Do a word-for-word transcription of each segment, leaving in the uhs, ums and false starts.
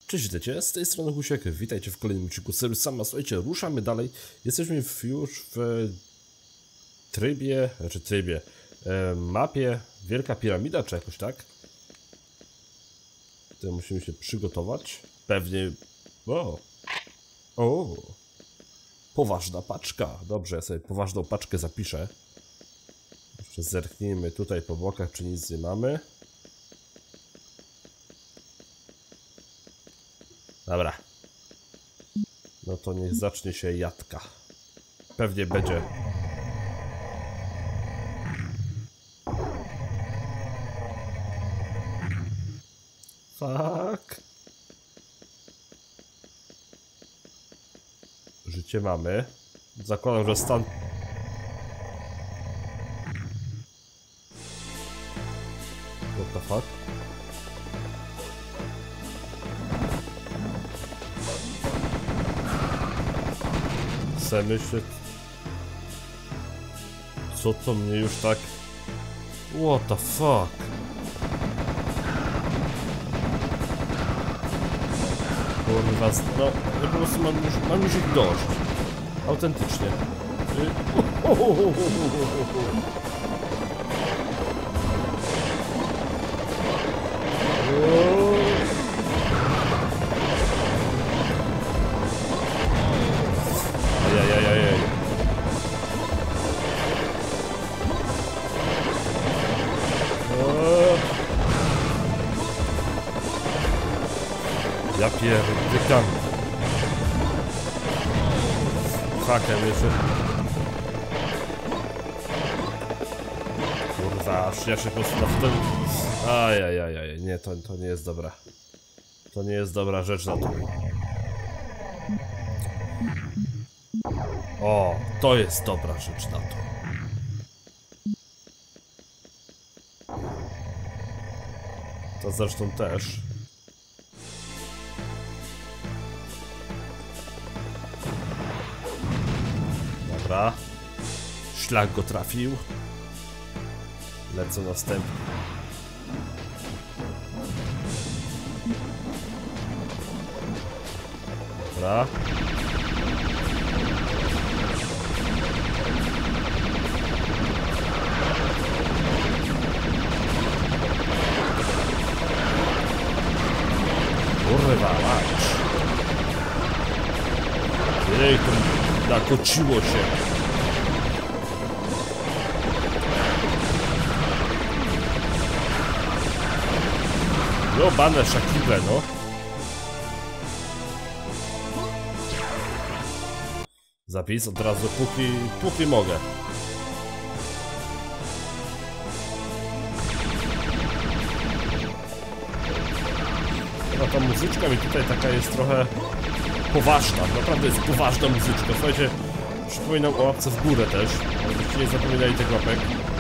Cześć, witajcie, z tej strony Husiek, witajcie w kolejnym odcinku serii Sama. Słuchajcie, ruszamy dalej. Jesteśmy w, już w trybie, znaczy trybie, e, mapie Wielka Piramida, czy jakoś tak. Tutaj musimy się przygotować. Pewnie... O! O! Poważna paczka. Dobrze, ja sobie poważną paczkę zapiszę. Jeszcze zerknijmy tutaj po bokach, czy nic nie mamy. Dobra. No to niech zacznie się jadka. Pewnie będzie. Fuck. Życie mamy. Zakładam, że stan... What the fuck? Se myślę... Co to mnie już tak... What the fuck? Kurwa, no... Ja po prostu mam już, mam już ich dość. Autentycznie. Ajajajajaj. Ja pierdykam. Hakiem jeszcze. Kurwa, aż ja się po prostu na wtedy... Ajajajaj, nie, to, to nie jest dobra. To nie jest dobra rzecz na to. O, to jest dobra rzecz na to. To zresztą też. Dobra. Szlak go trafił. Lecę następny. Dobra. Kurwa, mać. Jej, to nakociło się. No, bane szakiwe, no. Zapis od razu, póki, póki mogę. Chyba ta muzyczka mi tutaj taka jest trochę poważna, naprawdę jest poważna muzyczka. Słuchajcie, przypominam o łapce w górę też, żebyście nie zapominali tych łapek.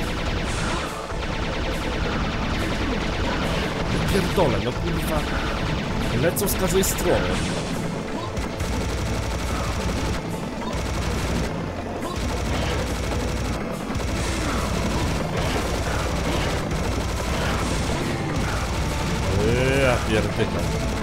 No pierdolę, no kurwa, lecą z każdej strony. Ja pierdykam.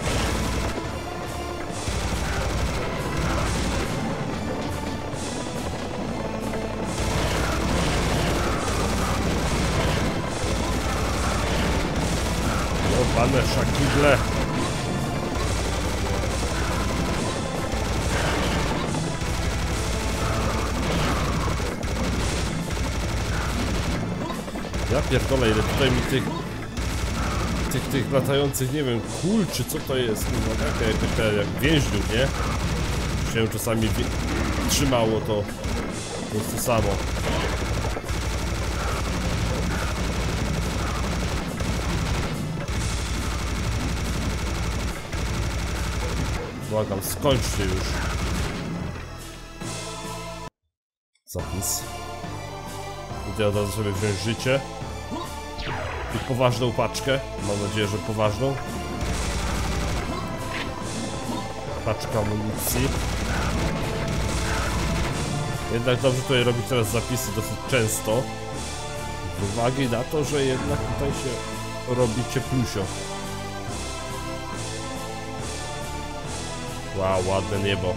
No, pane szakible. Ja pierdolę, ile tutaj mi tych Tych, tych latających, nie wiem, kul czy co to jest, no takie, takie jak więźniów, nie? Się czasami trzymało, to, to jest to samo. Błagam, skończcie już. Zapis. Idę od razu sobie wziąć życie. I poważną paczkę. Mam nadzieję, że poważną. Paczka amunicji. Jednak dobrze tutaj robić teraz zapisy dosyć często. Z uwagi na to, że jednak tutaj się robi cieplusio. Wow, ładne niebo.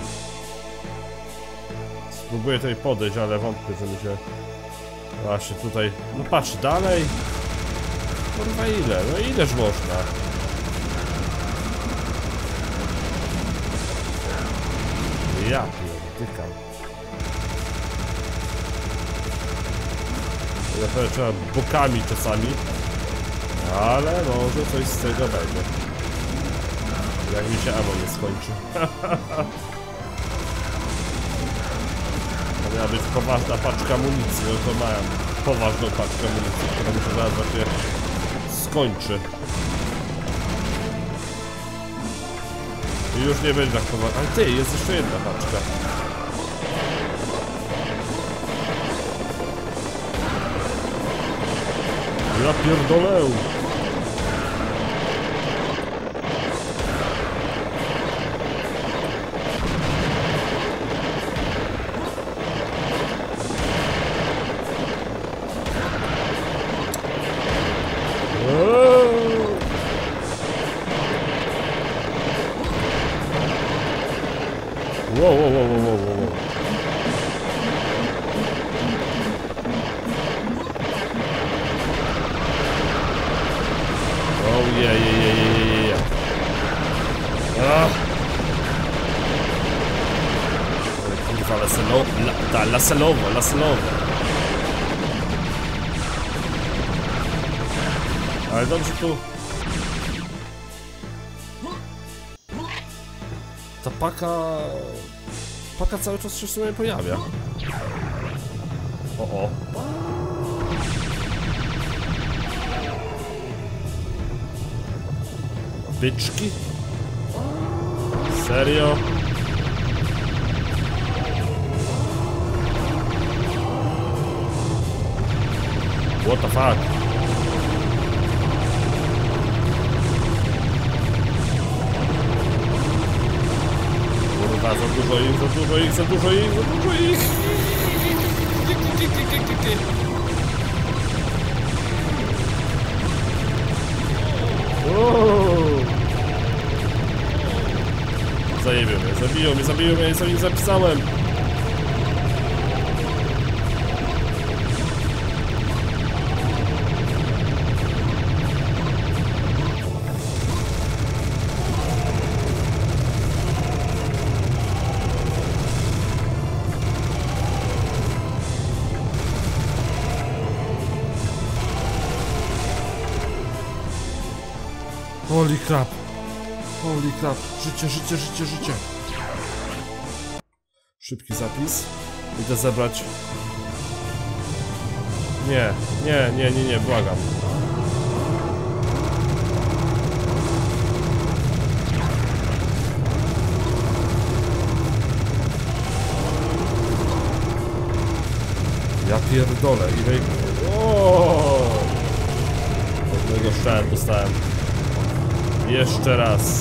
Spróbuję tutaj podejść, ale wątpię, że mi się... Właśnie tutaj... No patrz, dalej... Kurwa ile? No ileż można? Ja pierdykam. Na pewno trzeba bokami czasami. Ale może coś z tego będzie. Jak mi się ammo nie skończy. To miała być poważna paczka amunicji, no to mają poważną paczkę amunicji, która mi się zaraz właśnie skończy. I już nie będzie tak poważna. Ale ty, jest jeszcze jedna paczka. Ja pierdolę! Wow, wow, wow, wow, wow, wow. Oh yeah, yeah, yeah, yeah, yeah, yeah. Ah. Kurwa, laselowo, la, ta, laselowo, laselowo. Ale dobrze tu... Ta paka... Paka cały czas się w sumie pojawia. O, o. Byczki? Serio? What the fuck? Kurwa, za dużo ich, za dużo ich, za dużo ich, za dużo ich! Zajebią mnie, zabiją mnie, zabiją mnie, co nie zapisałem. Holy crap. Holy crap. Życie, życie, życie, życie. Szybki zapis. Idę zebrać. Nie, nie, nie, nie, nie, błagam. Ja pierdolę, ile... Oooo! Jednego strzałem dostałem. Jeszcze raz.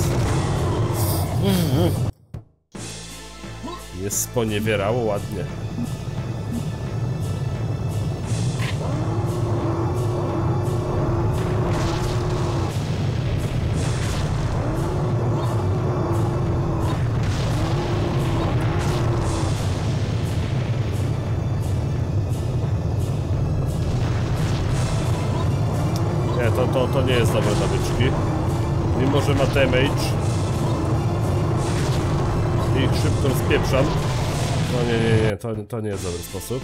Jest sponiewierało ładnie. Nie, to, to, to nie jest dobre dla byczki. Mimo, że ma damage i ich szybko rozpieprzam. No nie, nie, nie, to, to nie jest dobry sposób.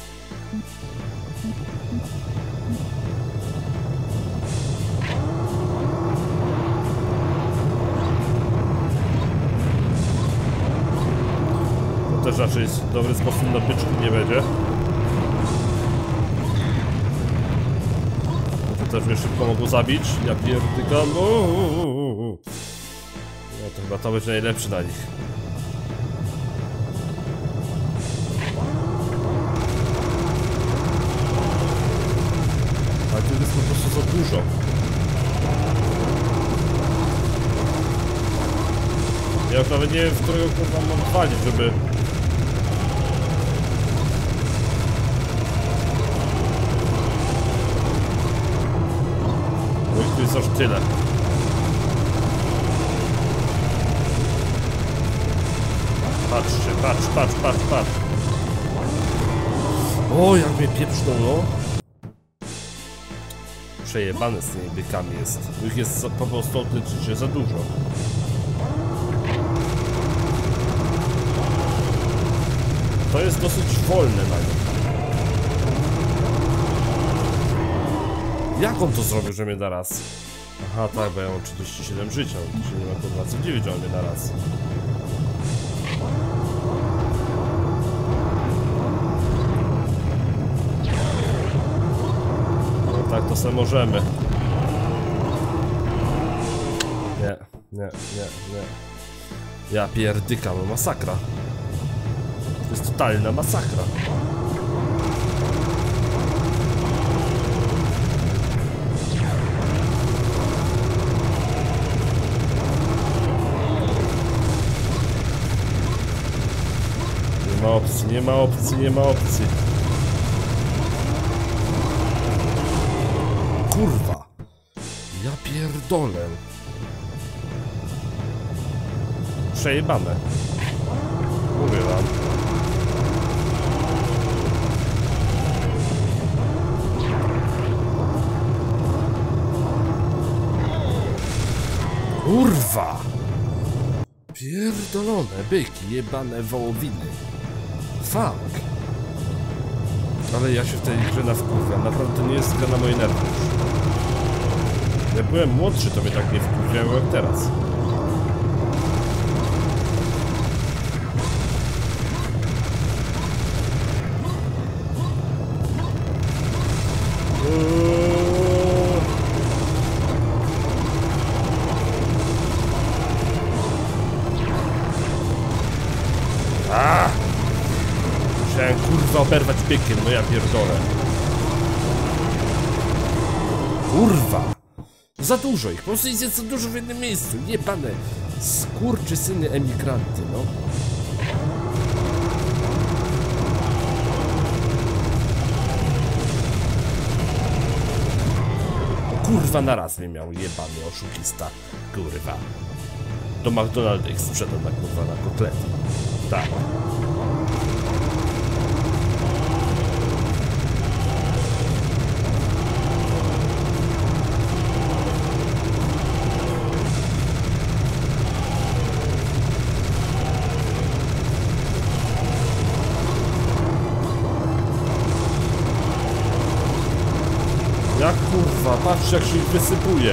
To też raczej dobry sposób na byczki nie będzie. Też mnie szybko mogą zabić. Ja pierdykam. No to chyba to będzie najlepszy dla nich. Ale tu jest po prostu za dużo. Ja już nawet nie wiem, w którego kurwa mam walić, żeby... Tu jest aż tyle. Patrzcie, patrz, patrz, patrz, patrz. O, jak mnie pieprznęło. Przejebane z tymi bykami jest. Ich jest po prostu autentycznie za dużo. To jest dosyć wolne na nim. Jak on to zrobił, że mnie da raz? Aha, tak, bo ja mam trzydzieści siedem życia, to się nie ma kurwa co dziwić, że on mnie da raz. No tak, to se możemy. Nie, nie, nie, nie. Ja pierdykam, masakra. To jest totalna masakra. Nie ma opcji, nie ma opcji, nie ma opcji. Kurwa. Ja pierdolę. Przejebane. Mówię wam. Kurwa! Pierdolone byki, jebane wołowiny. Fuck! Ale ja się w tej grze nawkurwiam, naprawdę to nie jest gra na moje nerwy już. Jak byłem młodszy, to mnie tak nie wkurwiało jak teraz. A! Musiałem kurwa oberwać bykiem, no ja pierdolę. Kurwa! Za dużo ich, po prostu jest za dużo w jednym miejscu, jebane skurczysyny emigranty, no. Kurwa, naraz mnie miał jebany oszukista, kurwa. Do McDonalda ich sprzedał na kurwa na kotlety. Tak. Jak kurwa, patrz jak się ich wysypuje.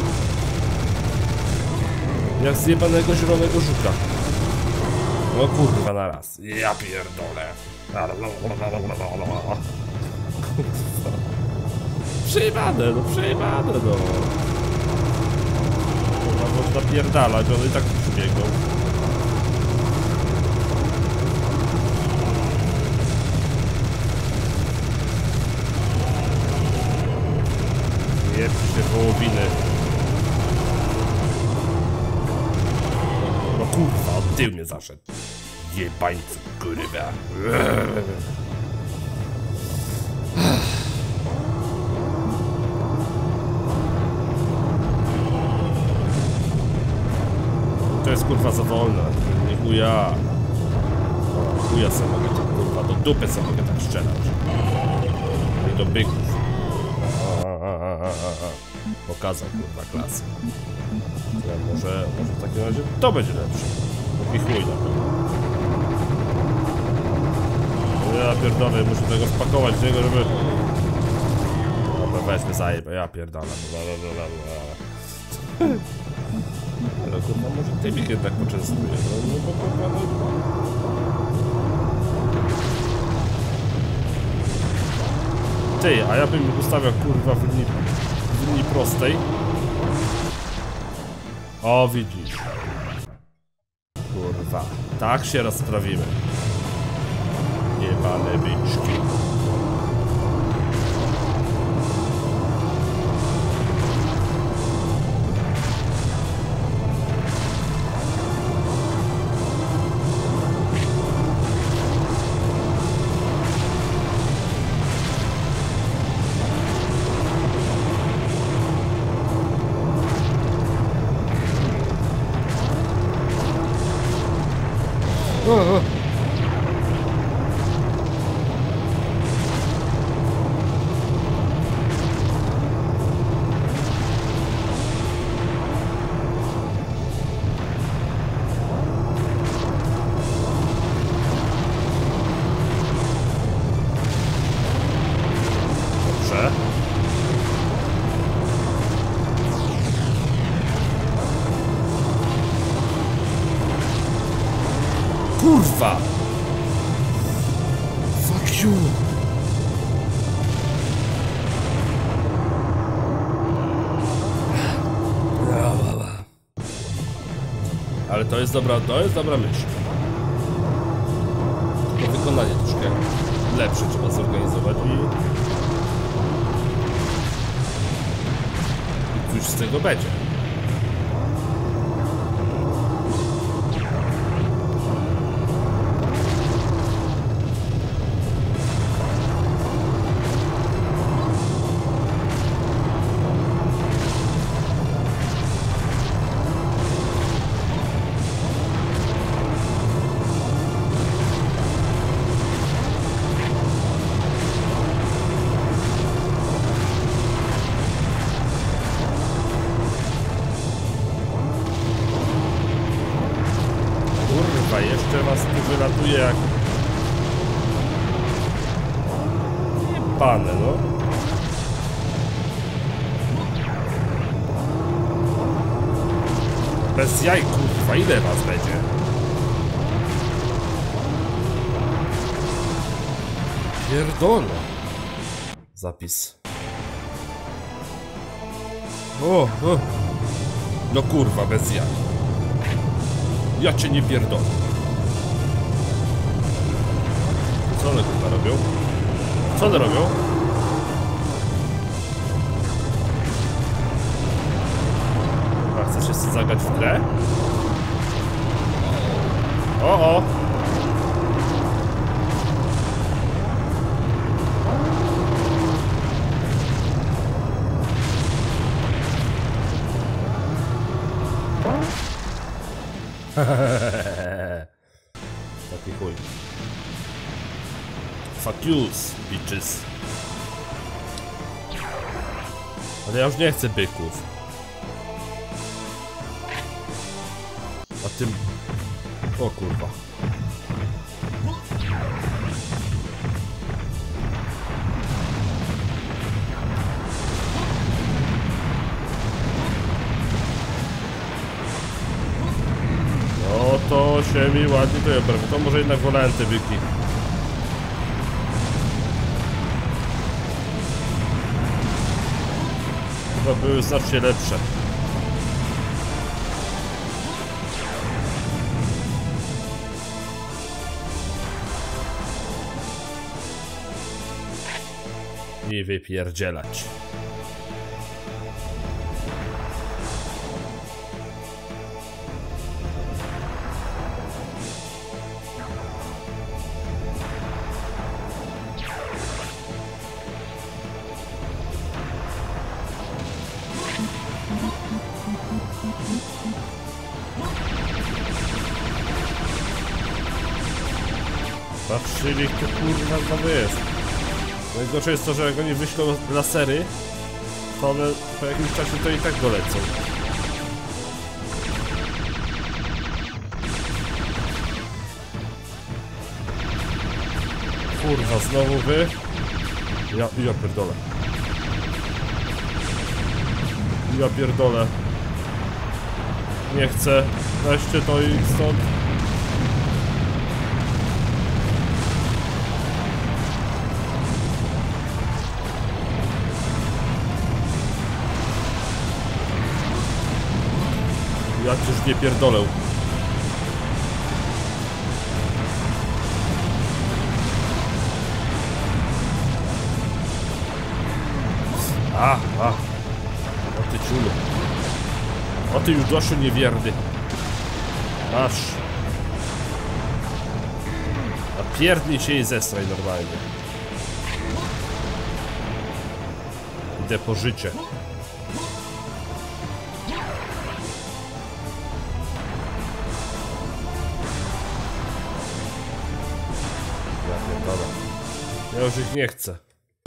Jak z jebanego zielonego żuka. No kurwa naraz. Ja pierdolę. Przejebane, no przejebane no. Kurwa można pierdalać, one i tak przybiegną. Jebcie się wołowiny. No kurwa, od tył mnie zaszedł. Jebańcy, kurwa. To jest kurwa za wolne. Nie chuja. Chuja sobie mogę tak kurwa, do dupy sobie mogę tak strzelać. I do byków. Pokazał kurwa klasę. Ja może, może w takim razie to będzie lepsze. Taki chuj na pewno. Ja pierdolę, muszę tego wpakować w niego, żeby... Dobra, weźmy zajebę, ja pierdolę. Ale kurwa, może Tybik jednak poczęstuje. No, no, no, no, no. Ty, a ja bym ustawiał kurwa w linii, w linii prostej. O, widzisz. Kurwa. Tak się rozprawimy. Jebane byczki. O, o. Dobrze. Kurwa! Fuck you! Ale to jest dobra, to jest dobra myśl. To wykonanie troszkę lepsze trzeba zorganizować i... i coś z tego będzie. Jeszcze was tu wylatuje jak... Pane, no. Bez jaj, kurwa, ile was będzie? Pierdolę. Zapis. O, o. No kurwa, bez jaj. Ja cię nie pierdolę. Co one kurwa robią? Co one robią? A chcesz się zagrać w grę? O, o! Taki chuj. Fuck yous, bitches. Ale ja już nie chcę byków. A tym... O kurwa. No to się mi ładnie to jest, to może jednak wolałem te byki. Chyba były znacznie lepsze. I wypierdzielać. Patrzyli, kto kurwa znowu jest. Najgorsze jest to, że jak oni wyślą lasery, to one po jakimś czasie to i tak dolecą. Kurwa, znowu wy? Ja, ja pierdolę. Ja pierdolę. Nie chcę. Weźcie to i stąd. Ja już nie pierdolę. A, a. O ty ciulu. O ty Judaszu niewierny. Masz. A pierdnij się i zestraj normalnie. Idę po życie. Ja już ich nie chcę.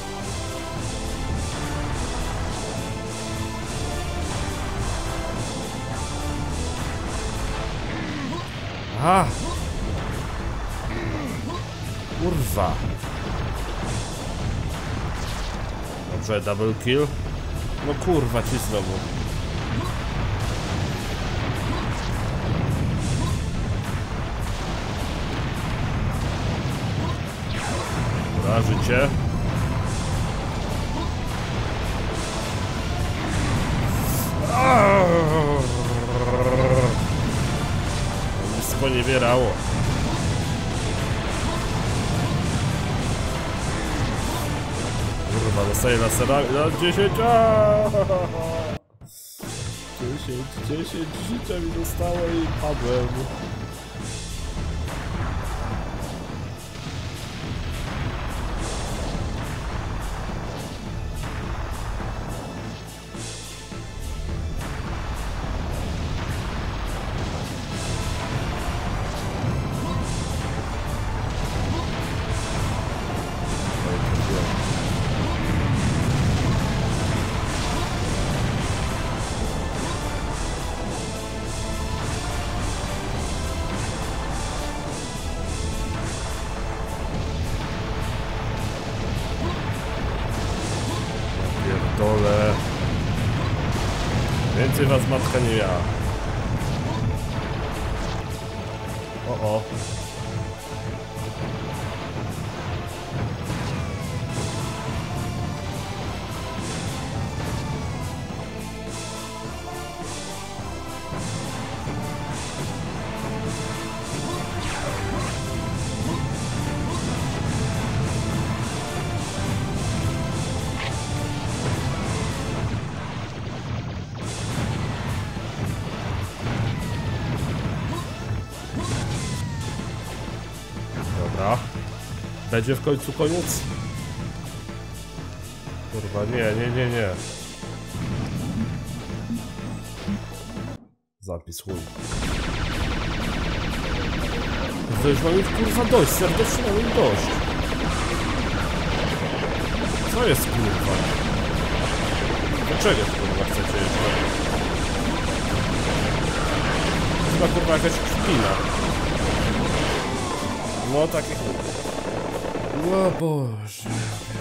Aha! Kurwa! Dobrze, double kill. No kurwa, ci znowu. Dobra, życie. Sponiewierało. Kurwa, dostaję laserami na dziesięć. dziesięć, dziesięć życia mi zostało i padłem. Pierdolę. Więcej was matka nie miała. O o. Dobra. Będzie w końcu koniec? Kurwa, nie, nie, nie, nie. Zapis, chuj. To już mam już kurwa dość, serdecznie mam już dość. Co jest kurwa? Dlaczego kurwa chcecie jeszcze? Chyba kurwa jakaś kpina. No takie kurwa. O Boże.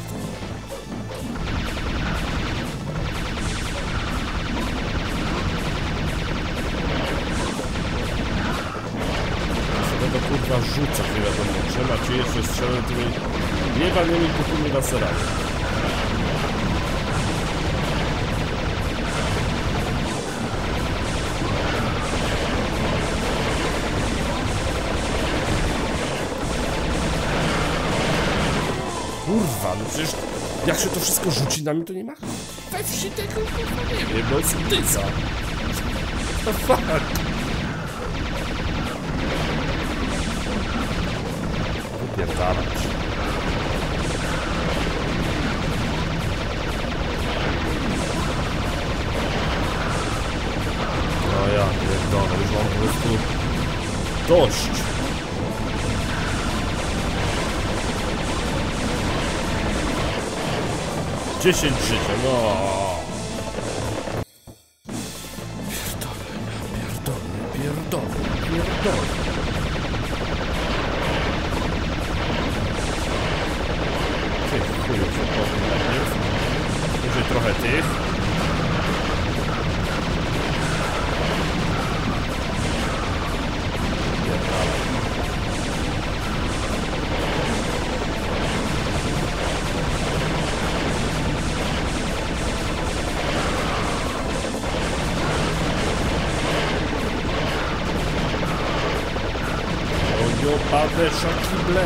To kurwa rzuca, nie wiadomo czym, a ci jeszcze strzelę tymi niewalnymi kupymi laserami. Kurwa, no przecież jak się to wszystko rzuci na mnie, to nie ma we wsi tego kurwa nie wiem, no studyca. The fuck? Wypierdalać. No ja pierdolę, już mam po prostu dość. dziesięć życia, no. Pierdolę, pierdolę, pierdolę, pierdolę. Tych chujów się powiem najpierw. Użyj trochę tych. Pierdolę. Padre Shakible.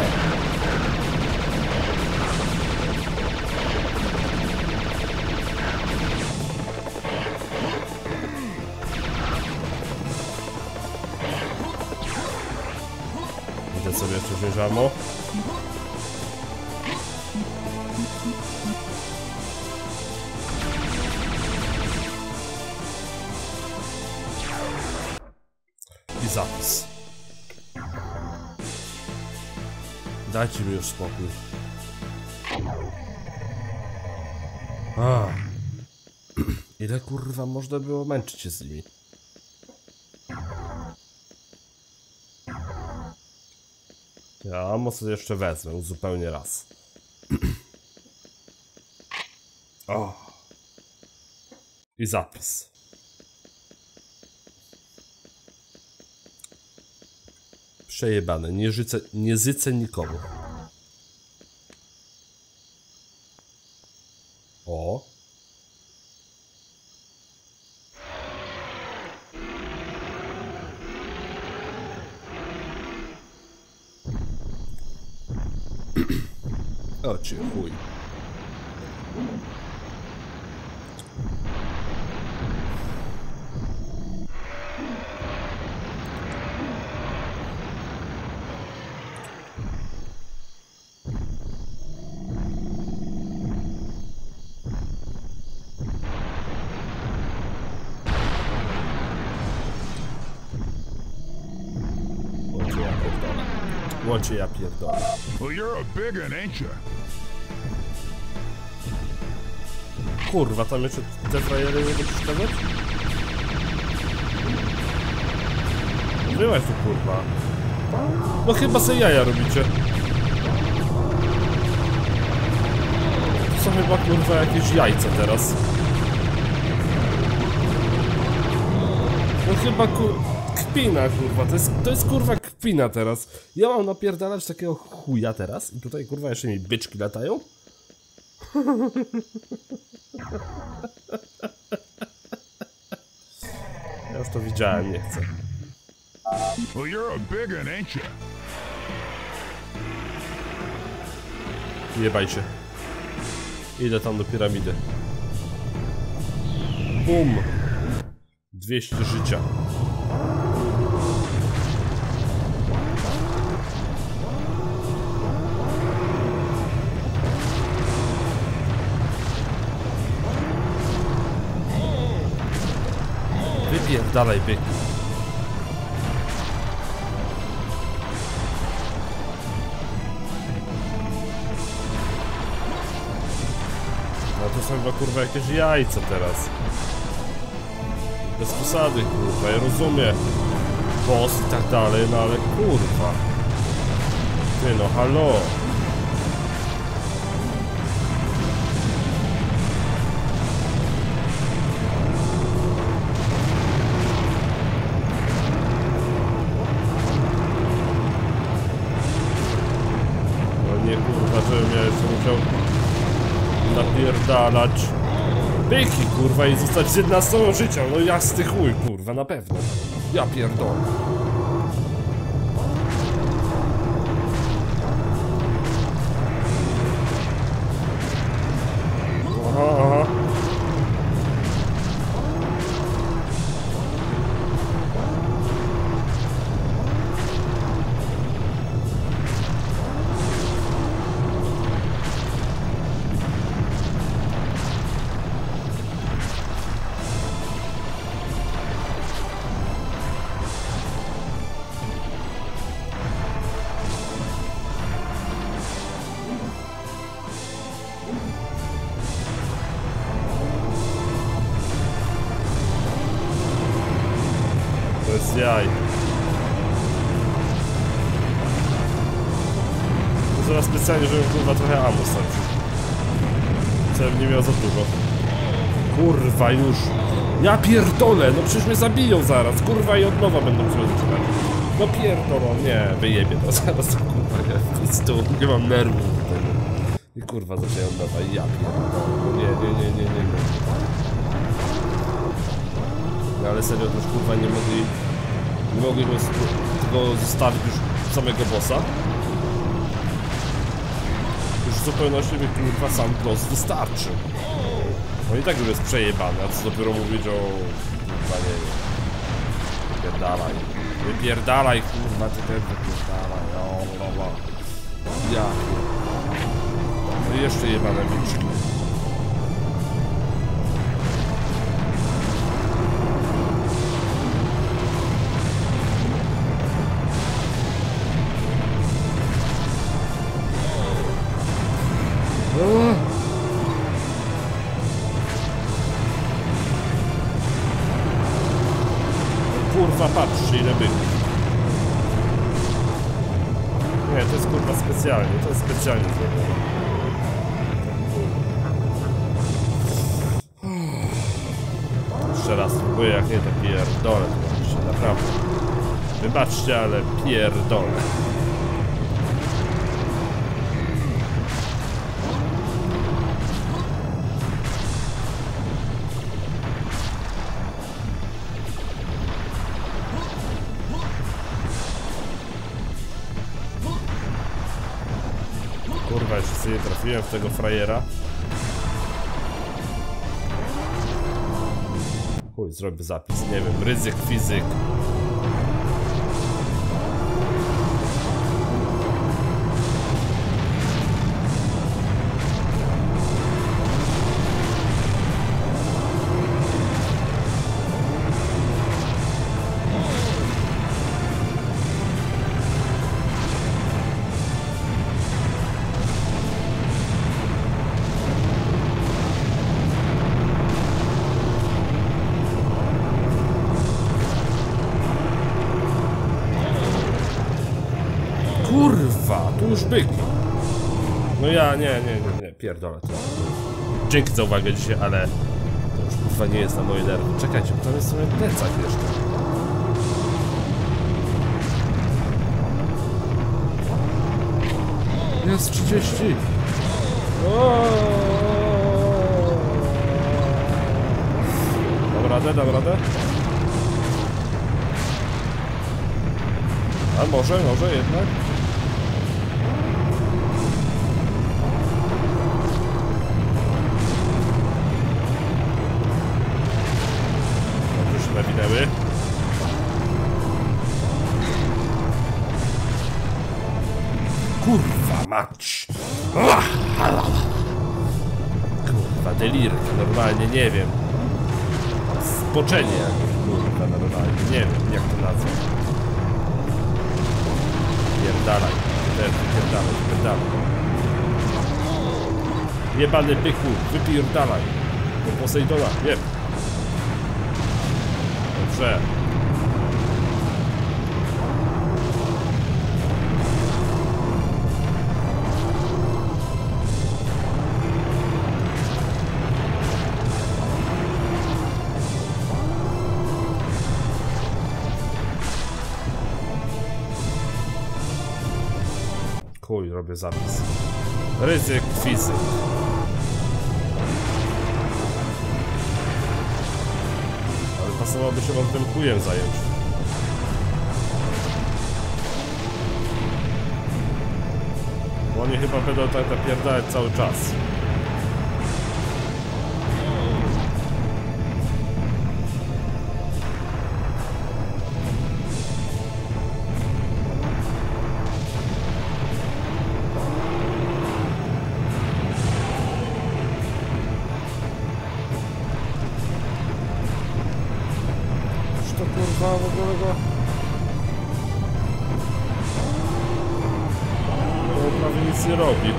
Idę sobie jeszcze wziąć ammo. I zapis. Dajcie mi już spokój. A. Ile kurwa można było męczyć się z nimi? Ja mocno jeszcze wezmę, uzupełnię raz. O. I zapis. Przejebane, nie życę, nie zycę nikomu. O. O cię chuj. Łocie ja pierdolę. Well, you're a big one, ain't you? Kurwa, tam jeszcze te frajery nie będziesz przeszkadzać? Byłaś tu, kurwa. No chyba se jaja robicie. To są chyba, kurwa, jakieś jajca teraz. No chyba, kurwa, kpina, kurwa, to jest, to jest, kurwa, kpina teraz. Ja mam napierdalać takiego chuja teraz i tutaj, kurwa, jeszcze mi byczki latają? Ja już to widziałem, nie chcę. Well, you're a big one, ain't you? Jebaj się. Idę tam do piramidy. Bum! dwieście życia. Wypierdalaj, byk. No to są chyba, kurwa, jakieś jajca teraz. Bez posady, kurwa, ja rozumiem. Boss i tak dalej, no ale kurwa. Ty no, halo. No nie, kurwa, żebym ja jeszcze musiał napierdalać byki, kurwa, i zostać z jedenastą życia. No jasny chuj, kurwa, na pewno. Ja pierdolę. Aha, aha. Bez jaj. To zaraz specjalnie, żebym, kurwa, trochę ammo stracił. Co nie miał za dużo. Kurwa, już. Ja pierdolę, no przecież mnie zabiją zaraz. Kurwa, i od nowa będą chcieli zaczynać. No pierdolą, nie, wyjebie to zaraz, kurwa, nie, z tyłu, nie mam nerwów do tego. I kurwa, zaczęją dawać, ja pierdolę. Nie, nie, nie, nie, nie, nie. No ale serio, to już, kurwa, nie mogli... Nie mogli go, tego zostawić już samego bossa. Już w zupełności mi, kurwa, sam boss wystarczy. On i tak już jest przejebany, a co dopiero mówić o... Kurwa, nie wiem. Wypierdalaj. Wypierdalaj, kurwa, ty też wypierdalaj. O, no, no. Ja. No i jeszcze jebane wilczki. patrzcie ile byków. Nie, to jest kurwa specjalnie, to jest specjalnie zrobione. Jeszcze raz spróbuję, jak nie to pierdolę, to naprawdę. Wybaczcie, ale pierdolę. Kurwa, jeszcze sobie trafiłem w tego frajera. Chuj, zrobię zapis, nie wiem, ryzyk, fizyk. Kurwa, tu już byki. No ja, nie, nie, nie, nie, pierdolę to. Dzięki za uwagę dzisiaj, ale to już kurwa nie jest na moje nerwy. Czekajcie, bo tam jest sobie plecak jeszcze. Jest trzydzieści. Dam radę, dam radę. A może, może jednak? Dobrze się nawinęły. Kurwa mać! Kurwa delirka, normalnie nie wiem. Spoczenie jakieś, kurwa normalnie, nie wiem jak to nazwać. Pierdalaj, też wypierdalaj, wypierdalaj. Jebany byku, wypierdalaj. Do Posejdona, wiem. Dobrze. Chuj, robię zapis. Ryzyk, fizyk. Ale pasowałoby się może tym chujem zająć. Bo oni chyba będą tak napierdalać cały czas. Kurwa, w ogóle go... No, prawie nic nie robi.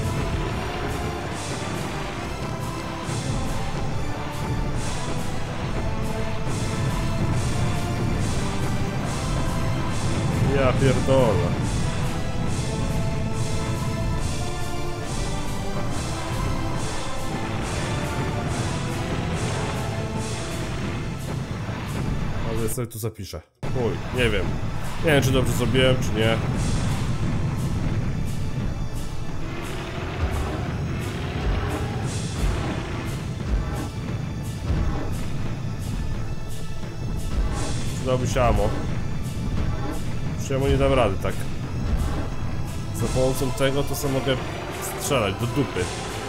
Ja pierdolę. Ale sobie tu zapiszę. Chuj, nie wiem. Nie wiem, czy dobrze zrobiłem, czy nie. Przydałoby się ammo. Przecież nie dam rady, tak. Za pomocą tego to sobie mogę strzelać do dupy.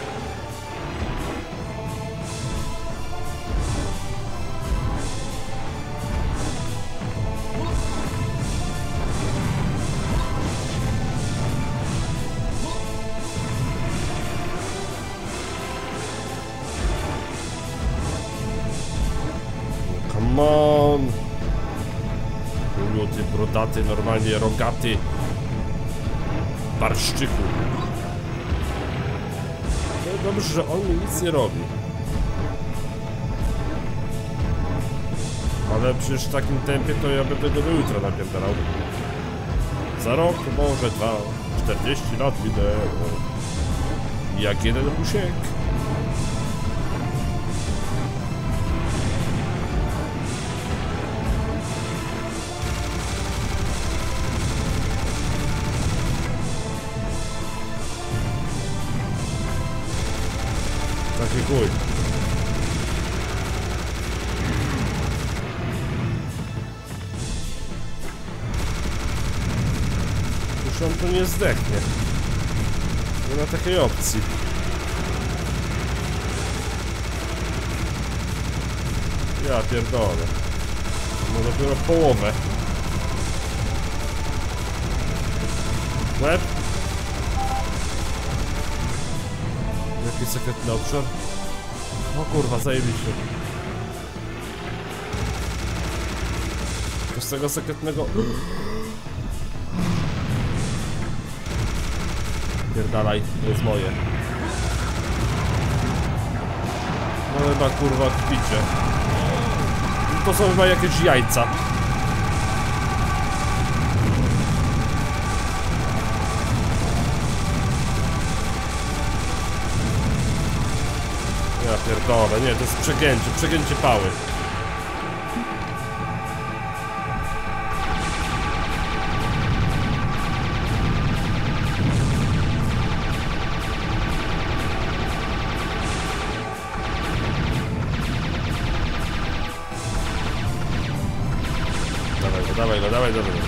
Come on! Ty brodaty, normalnie rogaty barszczyku. No dobrze, że on mi nic nie robi. Ale przecież w takim tempie to ja będę go do jutra napierdalał. Za rok, może dwa, czterdzieści lat wideo. Jak jeden busiek. Taki chuj. Już on tu nie zdechnie. Nie ma takiej opcji. Ja pierdolę. No dopiero połowę. Łeb. Jaki sekretny obszar? O kurwa, zajebiście. To z tego sekretnego... Pierdalaj, to jest moje. No chyba kurwa kpicie. To są chyba jakieś jajca. Ja pierdolę, nie, to jest przegięcie, przegięcie pały. Dawaj go, dawaj go, dawaj, dawaj go.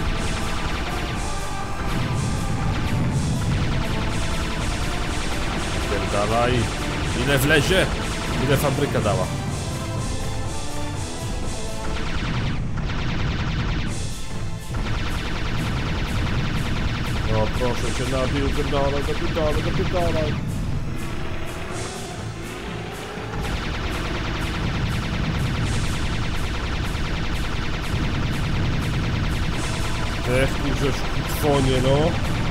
Pierdalaj. Ile wlezie? Ile fabryka dała? No proszę cię, nabił, pierdalaj, dopierdalaj, dopierdalaj. Technik, żeż kutwonie, no.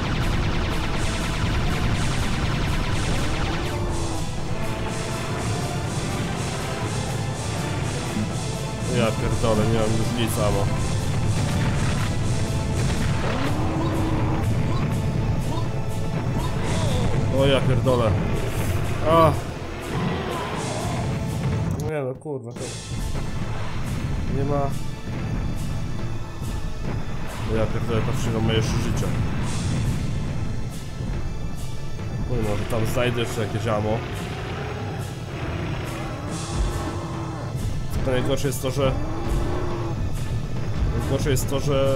Ja pierdolę, nie mam już nic samo. O ja pierdolę. A. Nie no kurwa, to... Nie ma... O ja pierdolę, patrzę na moje jeszcze życie. Uj, może tam znajdę jeszcze jakieś ammo. To najgorsze jest to, że... Najgorsze jest to, że...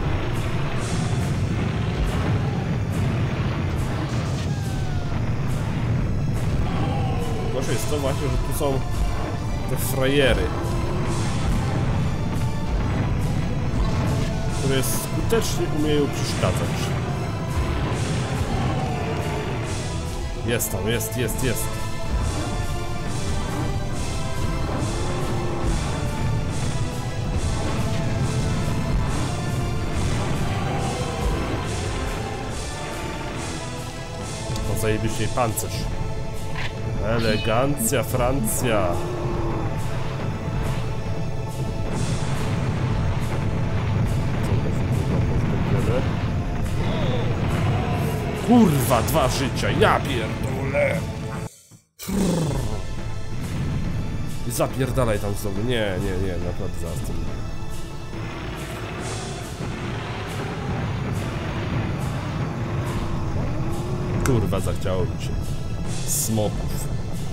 Najgorsze jest to właśnie, że tu są te frajery, które skutecznie umieją przeszkadzać. Jest tam, jest, jest, jest. Zajebiście pancerz. Elegancja, Francja. Kurwa, dwa życia, ja pierdolę. Zapierdalaj tam znowu. Nie, nie, nie, naprawdę zaraz tym. Kurwa, zachciało mi się smoków.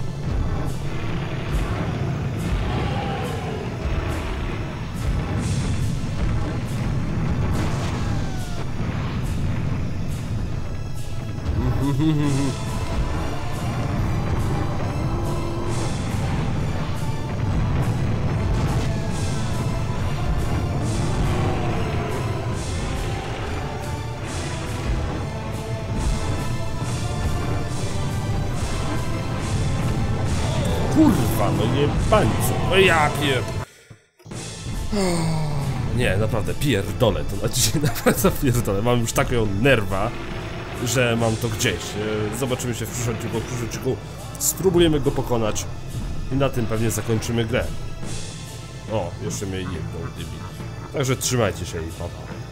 Kurwa, no nie pańcu. O ja pier... Nie, naprawdę pierdolę to na dzisiaj, naprawdę pierdolę. Mam już taką nerwa, że mam to gdzieś. Zobaczymy się w przyszłym odcinku, w przyszłym odcinku spróbujemy go pokonać i na tym pewnie zakończymy grę. O, jeszcze mnie jedną dymi. Także trzymajcie się i pa.